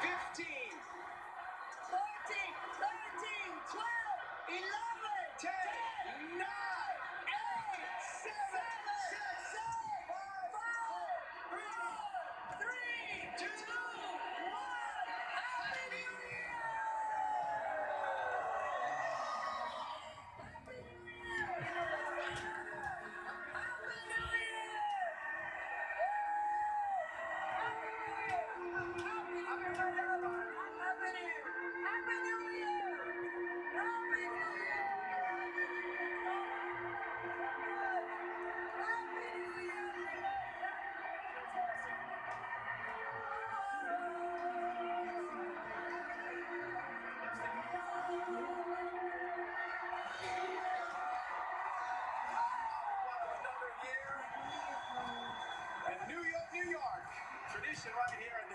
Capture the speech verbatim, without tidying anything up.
fifteen, fourteen, thirteen, twelve, eleven, ten, nine, eight, seven, six, five, four, three, two, one. Happy New Year! Happy New Year! Happy New Year! New York, New York. Tradition right here in